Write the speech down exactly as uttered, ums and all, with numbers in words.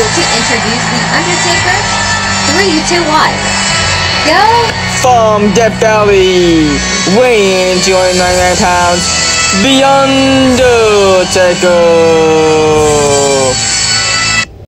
to introduce The Undertaker. Three, two, one. Go! From Death Valley, weighing two hundred ninety-nine pounds, The Undertaker.